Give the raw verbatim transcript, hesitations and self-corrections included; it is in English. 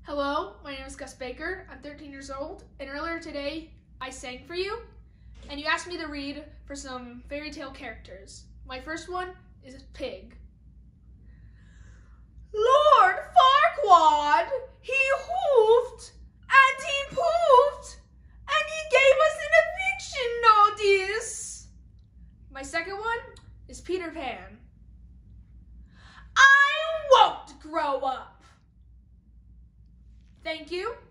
Hello, my name is Gus Baker. I'm thirteen years old, and earlier today I sang for you, and you asked me to read for some fairy tale characters. My first one is Pig. Lord Farquaad, he hoofed and he poofed and he gave us an eviction notice. My second one is Peter Pan. I won't grow up. Thank you.